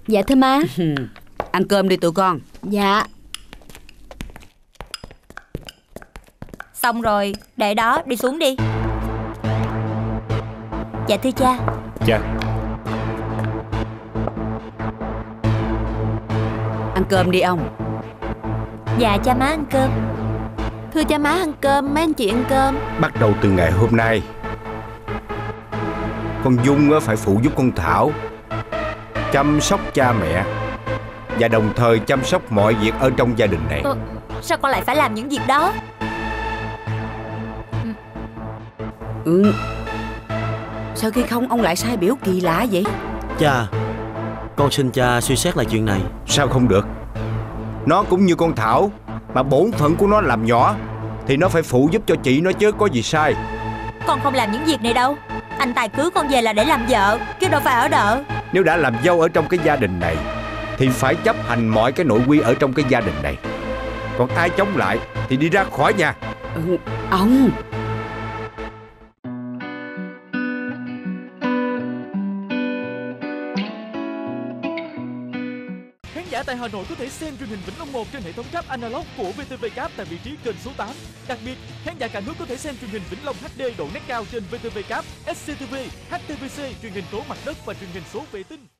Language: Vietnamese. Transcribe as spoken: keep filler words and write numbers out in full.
Dạ thưa má. Ăn cơm đi tụi con. Dạ. Xong rồi, để đó, đi xuống đi. Dạ thưa cha. Dạ. Ăn cơm đi ông. Dạ cha má ăn cơm. Thưa cha má ăn cơm, mấy anh chị ăn cơm. Bắt đầu từ ngày hôm nay, con Dung phải phụ giúp con Thảo chăm sóc cha mẹ và đồng thời chăm sóc mọi việc ở trong gia đình này. ờ, Sao con lại phải làm những việc đó? Ừ. Sao khi không ông lại sai biểu kỳ lạ vậy? Cha, con xin cha suy xét lại chuyện này. Sao không được? Nó cũng như con Thảo, mà bổn phận của nó làm nhỏ thì nó phải phụ giúp cho chị nó chứ có gì sai. Con không làm những việc này đâu. Anh Tài cưới con về là để làm vợ, chứ đâu phải ở đợ. Nếu đã làm dâu ở trong cái gia đình này thì phải chấp hành mọi cái nội quy ở trong cái gia đình này. Còn ai chống lại thì đi ra khỏi nhà. Ừ, ông. Khán giả tại Hà Nội có thể xem truyền hình Vĩnh Long một trên hệ thống cáp analog của vê tê vê Cáp tại vị trí kênh số tám. Đặc biệt, khán giả cả nước có thể xem truyền hình Vĩnh Long hát đê độ nét cao trên vê tê vê Cáp, ét xê tê vê, hát tê vê xê, truyền hình số mặt đất và truyền hình số vệ tinh.